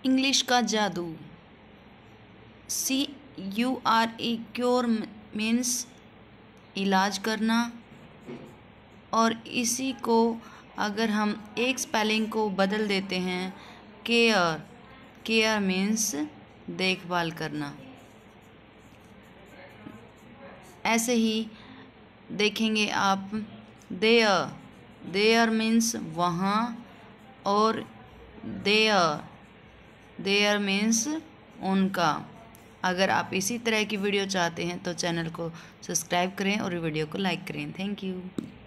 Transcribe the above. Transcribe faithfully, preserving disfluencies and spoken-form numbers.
English का जादू। C U R A cure means इलाज करना, और इसी को अगर हम एक स्पेलिंग को बदल देते हैं केयर, केयर मीन्स देखभाल करना। ऐसे ही देखेंगे आप देयर, देयर मीन्स वहाँ, और देयर, देयर मीन्स उनका। अगर आप इसी तरह की वीडियो चाहते हैं तो चैनल को सब्सक्राइब करें और वीडियो को लाइक करें। Thank you.